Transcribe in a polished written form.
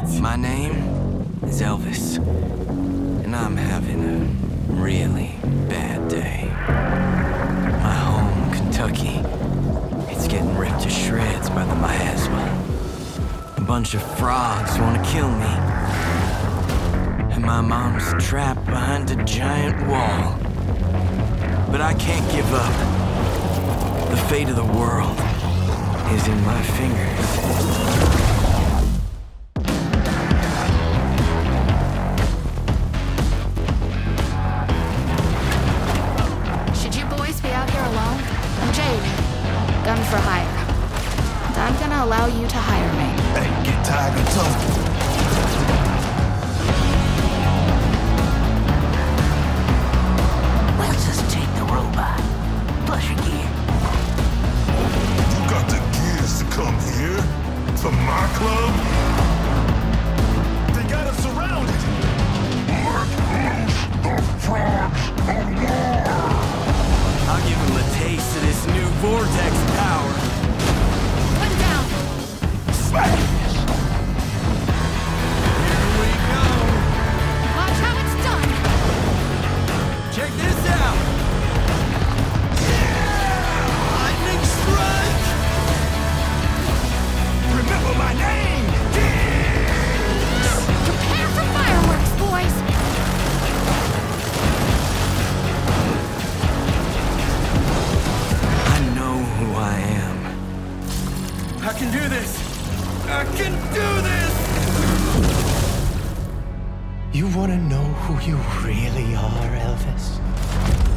My name is Elvis, and I'm having a really bad day. My home, Kentucky, it's getting ripped to shreds by the miasma. A bunch of frogs want to kill me, and my mom's trapped behind a giant wall. But I can't give up. The fate of the world is in my fingers. Gun for hire. And I'm gonna allow you to hire me. Hey, get tired of talking. We'll just take the robot. Plus your gear. You got the gears to come here? To my club? They got us surrounded. Let loose the frogs of war. I'll give him a taste of this new vortex power. One down. Smash! Here we go. Watch how it's done. Check this out. Lightning strike. Remember my name! Prepare for fireworks, boys. Who I am. I can do this! I can do this! You want to know who you really are, Elvis?